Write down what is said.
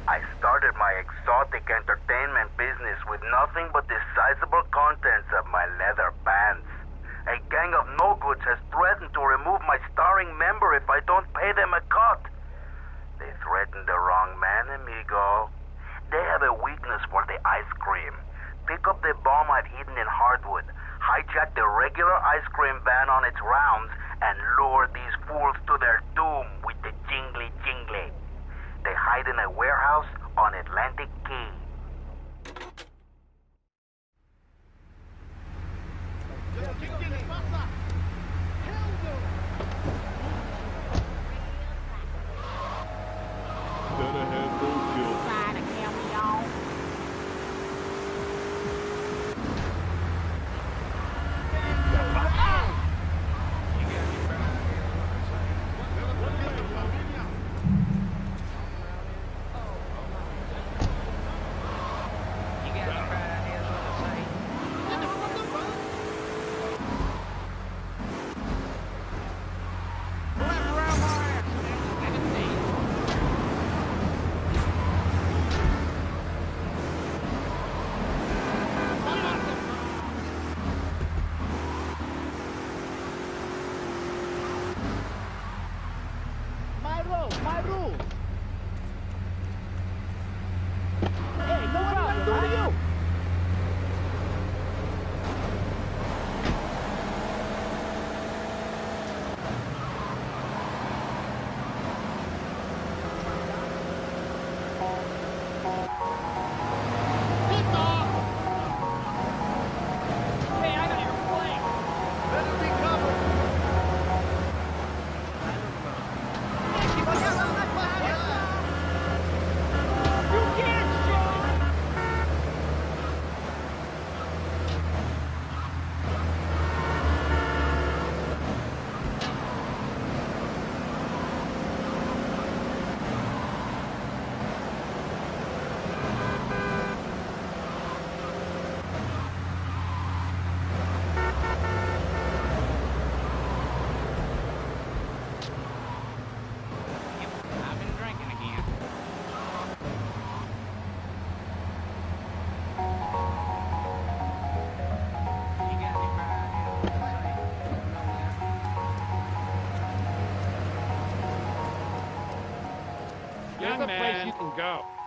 I started my exotic entertainment business with nothing but the sizable contents of my leather pants. A gang of no-goods has threatened to remove my starring member if I don't pay them a cut. They threatened the wrong man, amigo. They have a weakness for the ice cream. Pick up the bomb I've hidden in Harwood, hijack the regular ice cream van on its rounds, and lure these fools to their doom with the jingly-jingle. They hide in a warehouse on Atlantic Quays. My rules! Hey, no what am I doing to you? Hey, I got your plane! Better be covered! Young man, you can go.